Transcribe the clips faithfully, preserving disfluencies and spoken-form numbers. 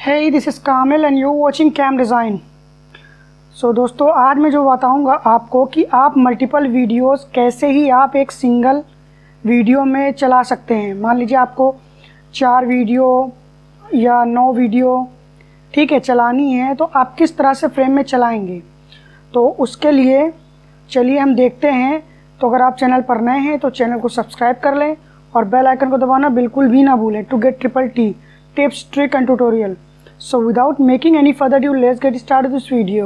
Hey, this is Kamil and you're watching Cam Design. So so, दोस्तों आज मैं जो बताऊंगा आपको कि आप मल्टीपल वीडियोस कैसे ही आप एक सिंगल वीडियो में चला सकते हैं। मान लीजिए आपको चार वीडियो या नौ वीडियो ठीक है चलानी है, तो आप किस तरह से फ्रेम में चलाएंगे। तो उसके लिए चलिए हम देखते हैं। तो अगर आप चैनल पर नए हैं तो चैनल को सब्सक्राइब कर लें और बेल आइकन को दबाना बिल्कुल भी ना भूलें to get triple T tips, trick and tutorial. So without making any further ado, let's get started this video.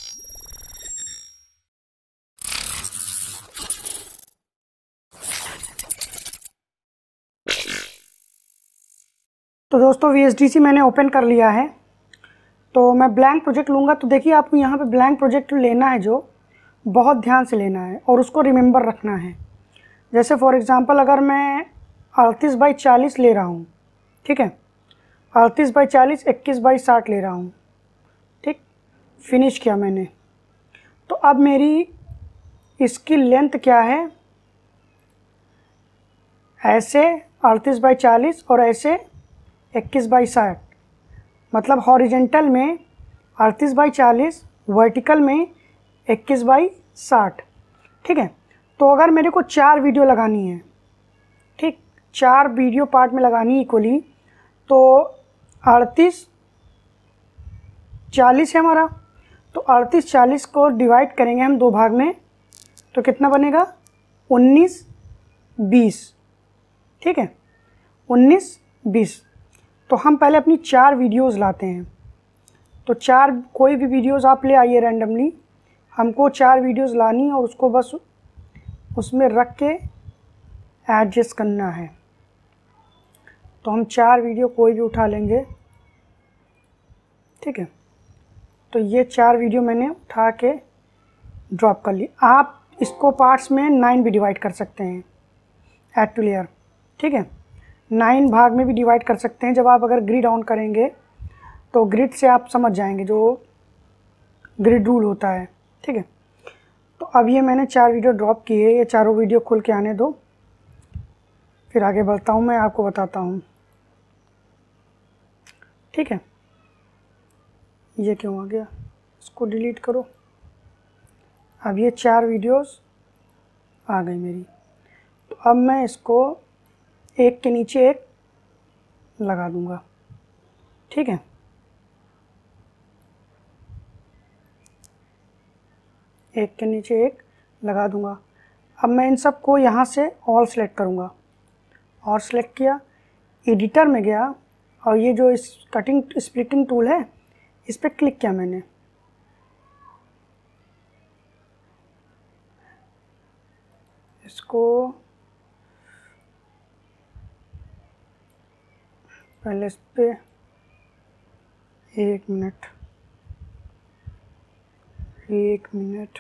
तो दोस्तों वी एस डी सी मैंने ओपन कर लिया है। तो मैं ब्लैंक प्रोजेक्ट लूँगा। तो देखिए आपको यहाँ पे ब्लैंक प्रोजेक्ट लेना है, जो बहुत ध्यान से लेना है और उसको रिमेंबर रखना है। जैसे फॉर एग्ज़ाम्पल अगर मैं अड़तीस बाई चालीस ले रहा हूँ, ठीक है, अड़तीस बाई चालीस इक्कीस बाई साठ ले रहा हूँ, ठीक, फिनिश किया मैंने। तो अब मेरी इसकी लेंथ क्या है, ऐसे अड़तीस बाई चालीस और ऐसे इक्कीस बाई साठ, मतलब हॉरिजेंटल में अड़तीस बाई चालीस, वर्टिकल में इक्कीस बाई साठ, ठीक है। तो अगर मेरे को चार वीडियो लगानी है, ठीक, चार वीडियो पार्ट में लगानी इक्वली, तो अड़तीस चालीस है हमारा। तो अड़तीस चालीस को डिवाइड करेंगे हम दो भाग में, तो कितना बनेगा, उन्नीस बीस, ठीक है, उन्नीस बीस। तो हम पहले अपनी चार वीडियोस लाते हैं। तो चार कोई भी वीडियोस आप ले आइए रैंडमली, हमको चार वीडियोस लानी है और उसको बस उसमें रख के एडजस्ट करना है। तो हम चार वीडियो कोई भी उठा लेंगे, ठीक है। तो ये चार वीडियो मैंने उठा के ड्रॉप कर ली। आप इसको पार्ट्स में नाइन भी डिवाइड कर सकते हैं, ऐड टू लेयर, ठीक है, नाइन भाग में भी डिवाइड कर सकते हैं। जब आप अगर ग्रिड ऑन करेंगे तो ग्रिड से आप समझ जाएंगे, जो ग्रिड रूल होता है, ठीक है। तो अब ये मैंने चार वीडियो ड्रॉप किए, ये चारों वीडियो खुल के आने दो, फिर आगे बढ़ता हूँ, मैं आपको बताता हूँ, ठीक है। ये क्यों आ गया, इसको डिलीट करो। अब ये चार वीडियोस आ गई मेरी। तो अब मैं इसको एक के नीचे एक लगा दूंगा, ठीक है। एक के नीचे एक लगा दूंगा। अब मैं इन सब को यहाँ से ऑल सेलेक्ट करूँगा, और सेलेक्ट किया, एडिटर में गया और ये जो इस कटिंग स्प्लिटिंग टूल है इस पर क्लिक किया मैंने। इसको पहले इस पे एक मिनट एक मिनट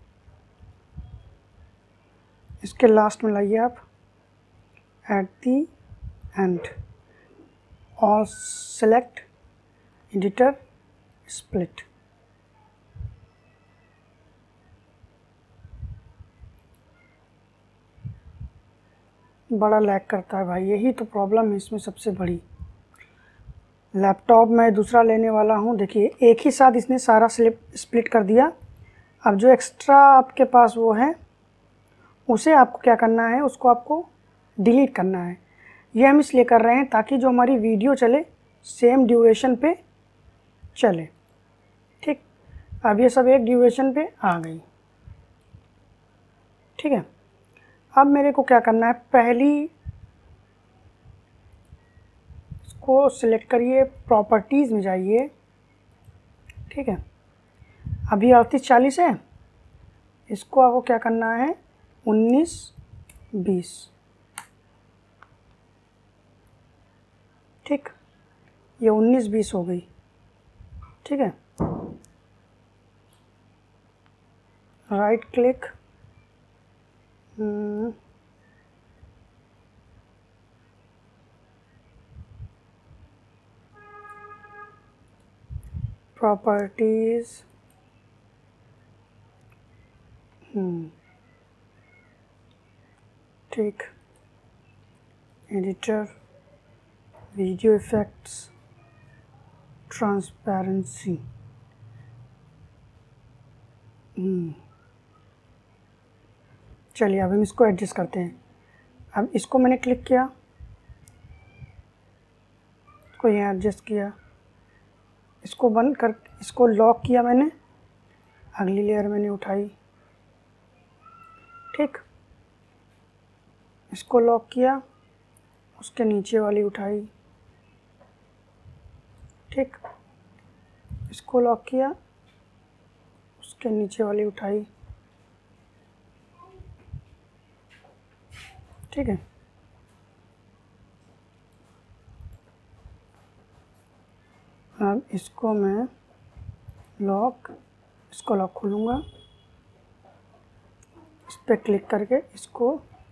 इसके लास्ट में लाइए आप, at the end all select editor split. बड़ा लैग करता है भाई, यही तो प्रॉब्लम है इसमें सबसे बड़ी। लैपटॉप मैं दूसरा लेने वाला हूँ, देखिए एक ही साथ इसने सारा स्लिप स्प्लिट कर दिया। अब जो एक्स्ट्रा आपके पास वो है उसे आपको क्या करना है, उसको आपको डिलीट करना है। ये हम इसलिए कर रहे हैं ताकि जो हमारी वीडियो चले सेम ड्यूरेशन पे चले, ठीक। अब ये सब एक ड्यूरेशन पे आ गई, ठीक है। अब मेरे को क्या करना है, पहली इसको सिलेक्ट करिए, प्रॉपर्टीज़ में जाइए, ठीक है। अभी अड़तीस चालीस है, इसको आपको क्या करना है, उन्नीस बीस, ठीक। ये उन्नीस बीस हो गई, ठीक है। राइट क्लिक, प्रॉपर्टीज, ठीक, एडिटर, वीडियो इफेक्ट्स, ट्रांसपेरेंसी। चलिए अब हम इसको एडजस्ट करते हैं। अब इसको मैंने क्लिक किया, इसको यहाँ एडजस्ट किया, इसको बंद कर, इसको लॉक किया मैंने, अगली लेयर मैंने उठाई, ठीक, इसको लॉक किया, उसके नीचे वाली उठाई, ठीक, इसको लॉक किया, उसके नीचे वाली उठाई, ठीक है। अब इसको मैं लॉक, इसको लॉक खोलूँगा, इस पर क्लिक करके इसको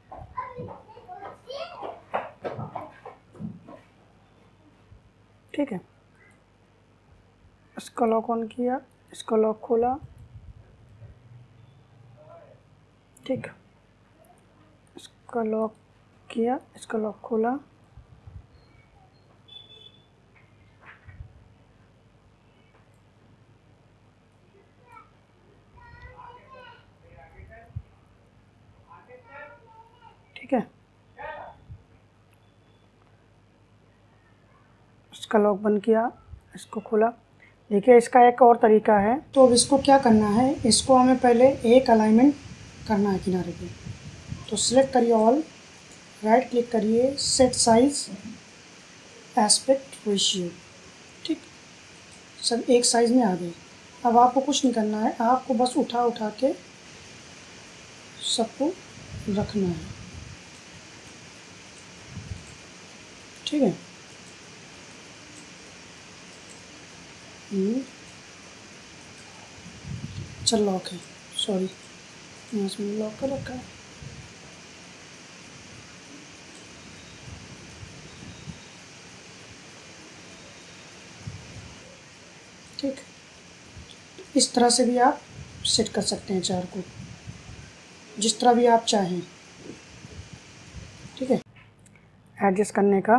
ठीक है, इसका लॉक ऑन किया, इसका लॉक खोला, ठीक, इसका लॉक किया, इसका लॉक खोला, ठीक है, इसका लॉक बंद किया, इसको खोला। देखिए इसका एक और तरीका है। तो अब इसको क्या करना है, इसको हमें पहले एक अलाइनमेंट करना है किनारे पे। तो सिलेक्ट करिए ऑल, राइट क्लिक करिए, सेट साइज एस्पेक्ट रेशियो, ठीक, सब एक साइज में आ गए। अब आपको कुछ नहीं करना है, आपको बस उठा उठा के सबको रखना है, ठीक है। चल लॉक है, सॉरी यहाँ से लॉक कर रखा है, ठीक। इस तरह से भी आप सेट कर सकते हैं चार को, जिस तरह भी आप चाहें, ठीक है। एडजस्ट करने का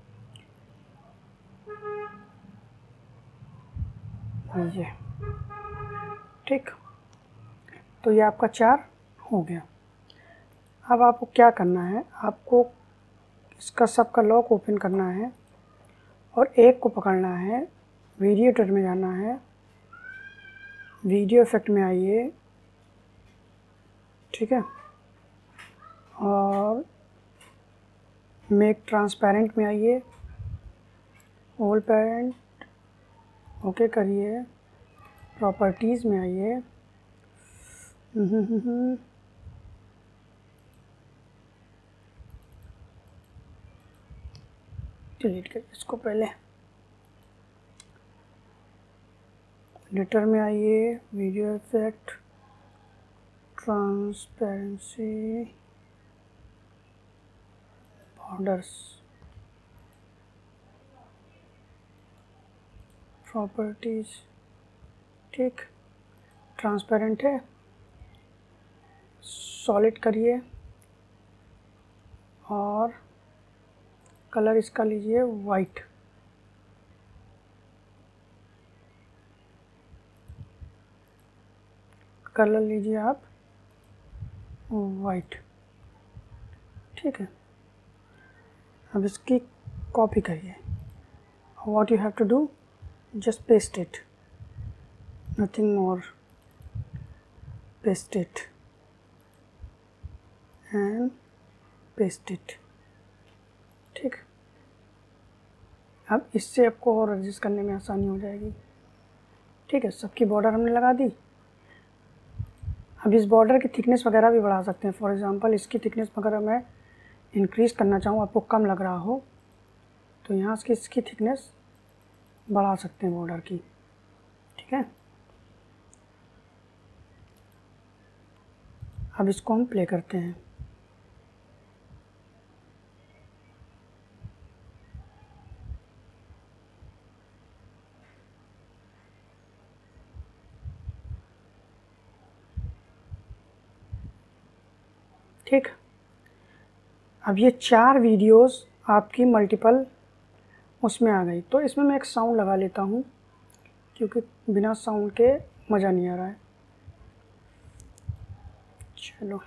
ये, ठीक, तो ये आपका चार हो गया। अब आपको क्या करना है, आपको इसका सबका लॉक ओपन करना है और एक को पकड़ना है, वीडियो एडिटर में जाना है, वीडियो इफेक्ट में आइए, ठीक है, और मेक ट्रांसपेरेंट में आइए, ऑल पेरेंट ओके करिए, प्रॉपर्टीज़ में आइए, डिलीट करिए इसको पहले, एडिटर में आइए, video effect, transparency, borders, properties, ठीक, ट्रांसपेरेंट है, सॉलिड करिए और कलर इसका लीजिए वाइट, कलर लीजिए आप वाइट, ठीक है। अब इसकी कॉपी करिए, what you have to do, just paste it, nothing more, paste it and paste it, ठीक। अब इससे आपको और एडजस्ट करने में आसानी हो जाएगी, ठीक है। सबकी बॉर्डर हमने लगा दी। अब इस बॉर्डर की थिकनेस वगैरह भी बढ़ा सकते हैं। फॉर एग्जांपल इसकी थिकनेस अगर मैं इंक्रीज़ करना चाहूँ, आपको कम लग रहा हो, तो यहाँ से इसकी थिकनेस बढ़ा सकते हैं बॉर्डर की, ठीक है। अब इसको हम प्ले करते हैं, ठीक। अब ये चार वीडियोस आपकी मल्टीपल उसमें आ गई। तो इसमें मैं एक साउंड लगा लेता हूँ, क्योंकि बिना साउंड के मज़ा नहीं आ रहा है। चलो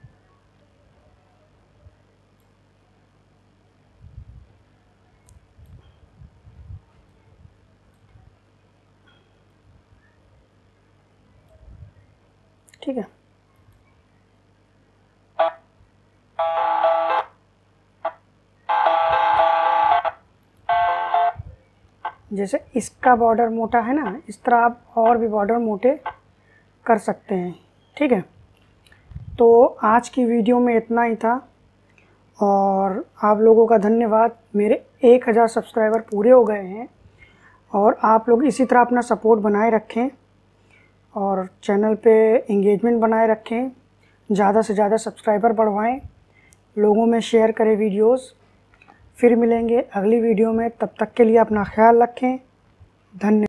ठीक है। जैसे इसका बॉर्डर मोटा है ना, इस तरह आप और भी बॉर्डर मोटे कर सकते हैं। ठीक है, तो आज की वीडियो में इतना ही था और आप लोगों का धन्यवाद। मेरे एक हज़ार सब्सक्राइबर पूरे हो गए हैं और आप लोग इसी तरह अपना सपोर्ट बनाए रखें और चैनल पे एंगेजमेंट बनाए रखें, ज़्यादा से ज़्यादा सब्सक्राइबर बढ़वाएं, लोगों में शेयर करें वीडियोस। फिर मिलेंगे अगली वीडियो में, तब तक के लिए अपना ख्याल रखें। धन्यवाद।